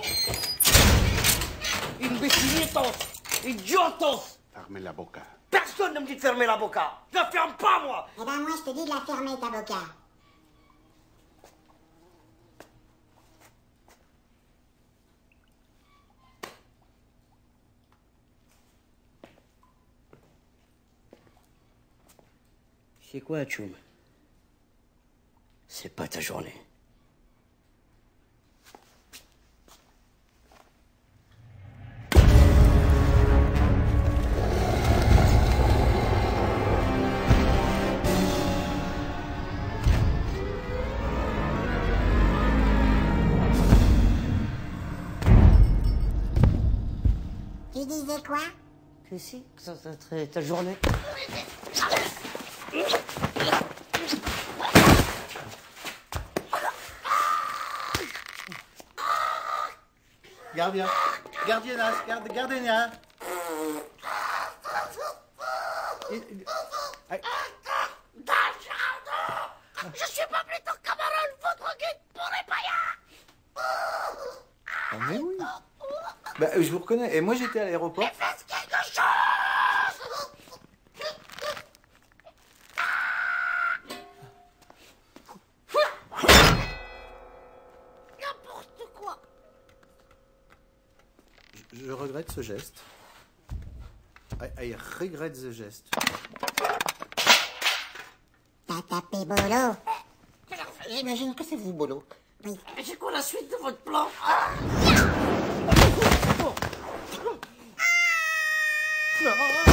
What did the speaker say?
Imbécilitos! Idiotos! Fermez la boca. Personne ne me dit de fermer la boca! Je la ferme pas, moi! Eh ben moi, je te dis de la fermer, ta boca. C'est quoi, Tchoum? C'est pas ta journée. Tu disais quoi? Que si, que ça serait ta journée. Gardien. Gardienas. Gardien. Je suis pas plutôt camarade, votre guide pour les païens. Ah mais oui. Bah, je vous reconnais. Et moi, j'étais à l'aéroport. Faites quelque chose. N'importe quoi. Je regrette ce geste. I regrette ce geste. T'as tapé Bolo. J'imagine que c'est vous, Bolo. Oui. Mais c'est quoi la suite de votre plan? Non.